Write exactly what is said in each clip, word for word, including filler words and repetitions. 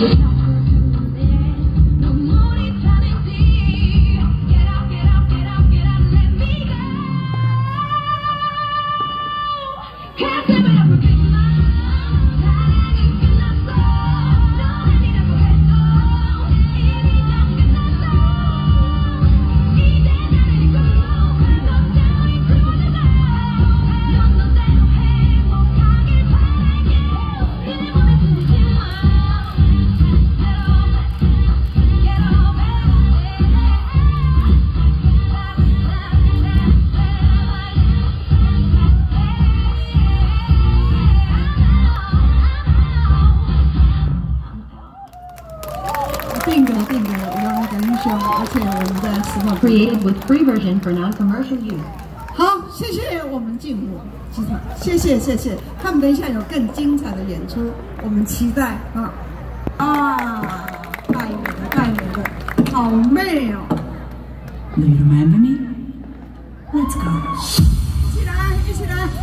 Created with free version for non-commercial use. 好，谢谢我们劲舞剧团，谢谢谢谢，他们等一下有更精彩的演出，我们期待啊啊！太美了，太美了，好美哦 Do you remember me? Let's go. 一起来，一起来！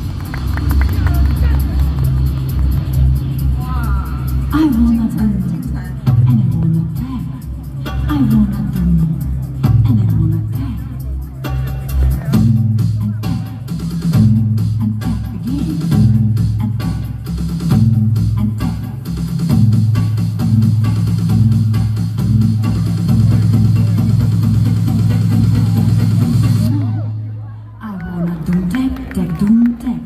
哇 I wanna do, and I wanna tag. I wanna do, and I wanna tag. And tag, and tag again. And tag, and tag. I wanna do tag, tag, do tag.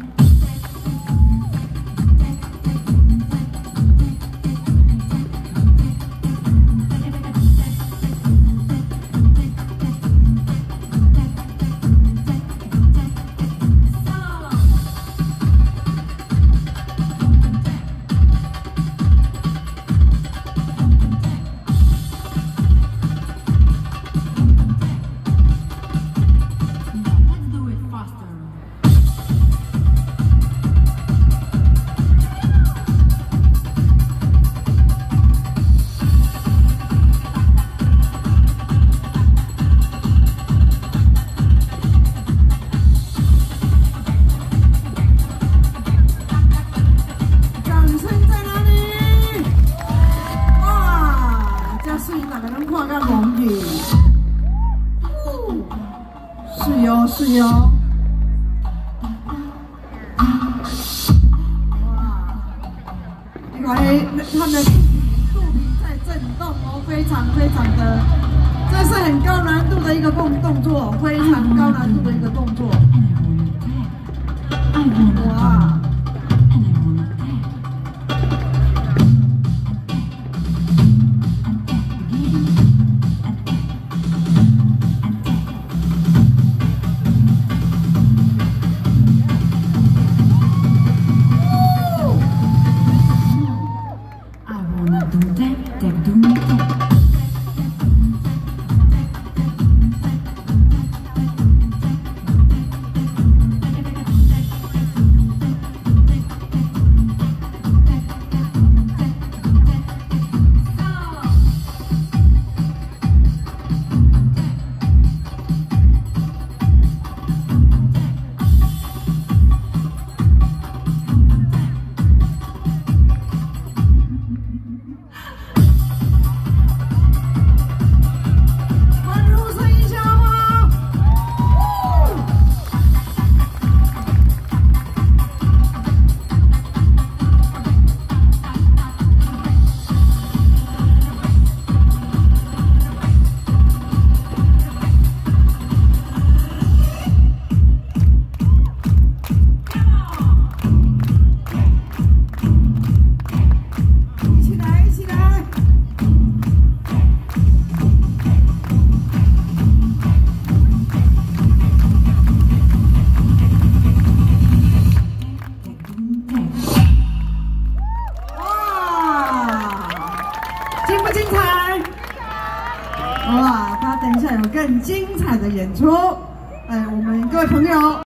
是哟是哟，哇！你看，哎，他们肚皮在震动哦，非常非常的，这是很高难度的一个动动作，非常高难度的一个动作。哇！ 哇，他等一下有更精彩的演出，哎，我们各位朋友。